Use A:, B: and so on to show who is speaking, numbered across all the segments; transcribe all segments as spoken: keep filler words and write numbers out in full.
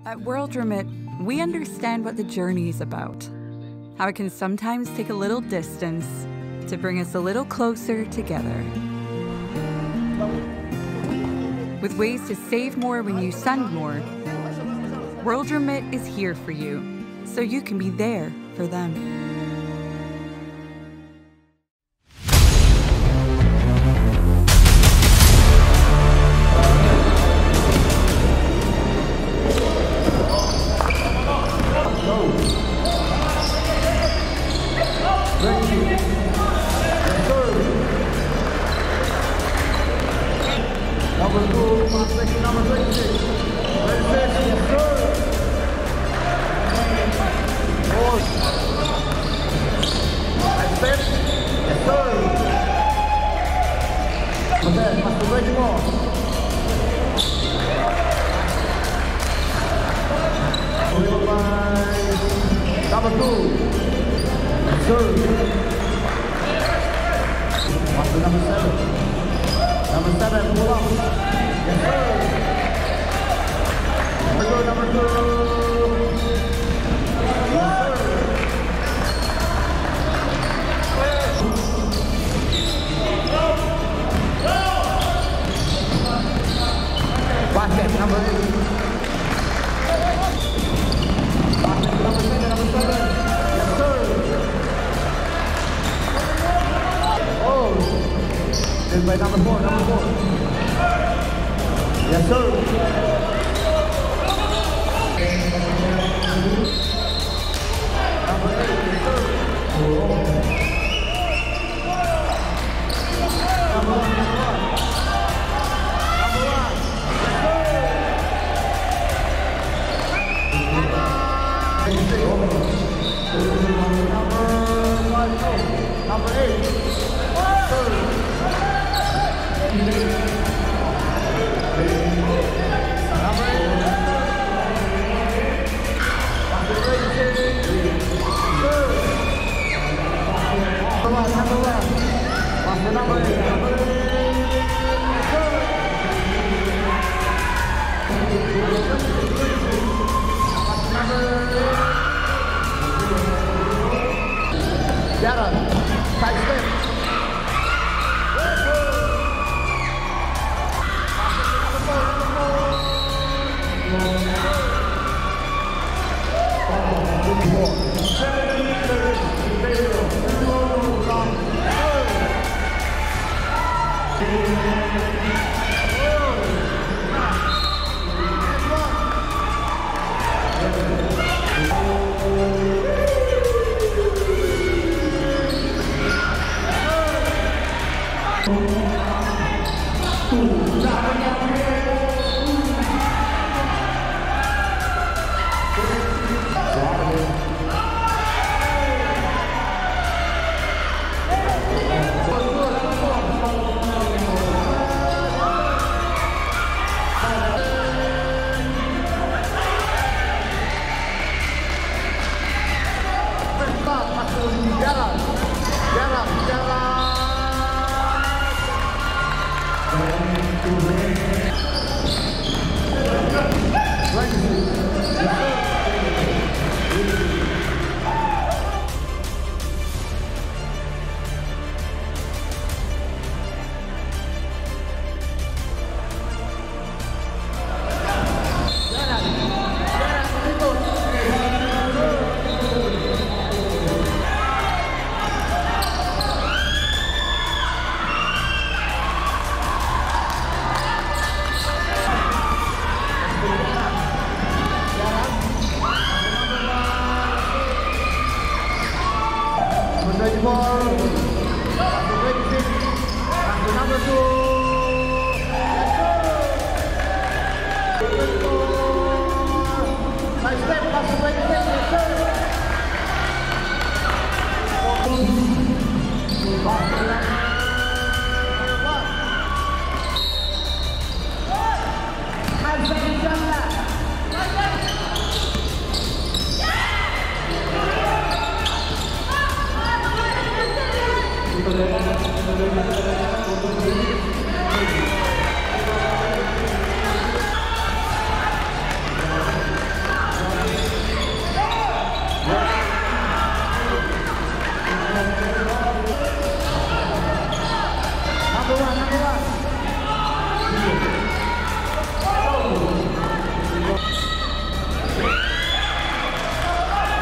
A: At World Remit, we understand what the journey is about, how it can sometimes take a little distance to bring us a little closer together. With ways to save more when you send more, World Remit is here for you, so you can be there for them.
B: Number two, translation number twenty-six. Registration, yes, sir. Four. Accept, yes, sir. Okay, Master Ready more. Followed by number two. Yes, sir. Master number seven. Number seven, pull up. Yes, sir. Number two, number two. Yes, sir. Basket, number eight. Basket, number seven, number seven. Yes, sir. Oh. By number four, number four. Yes, sir. Number eight, yes, sir. Number one, number one. Number one, yes, sir. Number five, no. Number eight, yes, sir.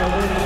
B: the winning